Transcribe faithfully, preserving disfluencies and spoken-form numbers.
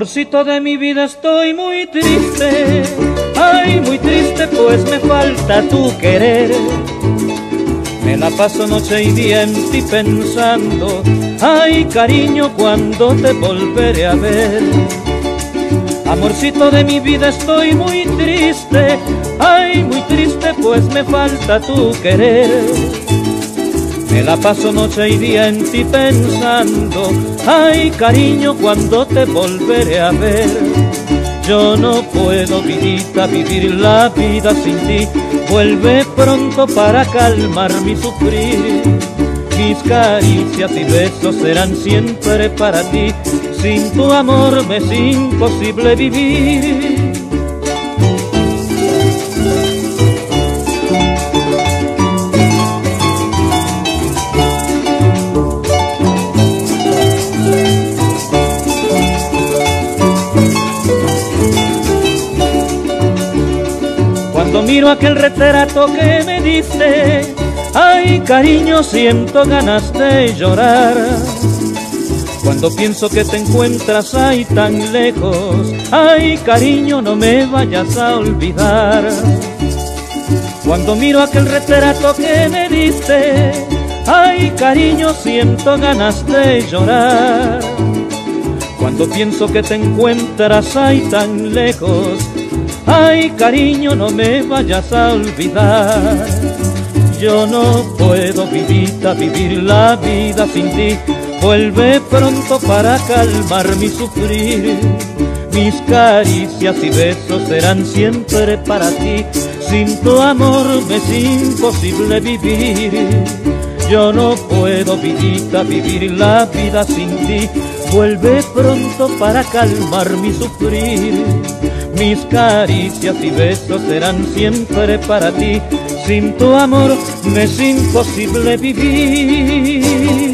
Amorcito de mi vida, estoy muy triste, ay, muy triste, pues me falta tu querer. Me la paso noche y día en ti pensando, ay, cariño, cuando te volveré a ver. Amorcito de mi vida, estoy muy triste, ay, muy triste, pues me falta tu querer. Me la paso noche y día en ti pensando, ay, cariño, cuando te volveré a ver. Yo no puedo, vidita, vivir la vida sin ti. Vuelve pronto para calmar mi sufrir. Mis caricias y besos serán siempre para ti. Sin tu amor me es imposible vivir. Cuando miro aquel retrato que me diste, ay, cariño, siento ganas de llorar. Cuando pienso que te encuentras ahí tan lejos, ay, cariño, no me vayas a olvidar. Cuando miro aquel retrato que me diste, ay, cariño, siento ganas de llorar. Cuando pienso que te encuentras ahí tan lejos, ay, cariño, no me vayas a olvidar. Yo no puedo, vidita, vivir la vida sin ti. Vuelve pronto para calmar mi sufrir. Mis caricias y besos serán siempre para ti. Sin tu amor me es imposible vivir. Yo no puedo, vidita, vivir la vida sin ti. Vuelve pronto para calmar mi sufrir. Mis caricias y besos serán siempre para ti. Sin tu amor me es imposible vivir.